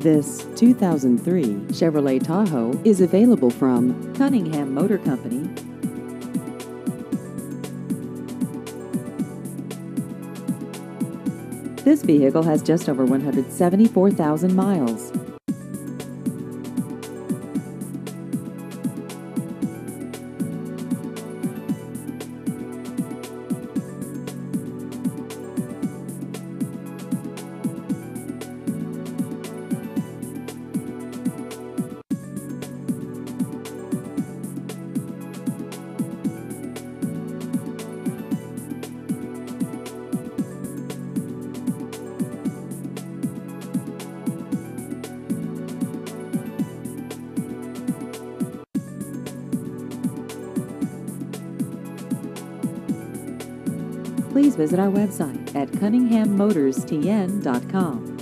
This 2003 Chevrolet Tahoe is available from Cunningham Motor Company. This vehicle has just over 174,000 miles. Please visit our website at cunninghammotors.tn.com.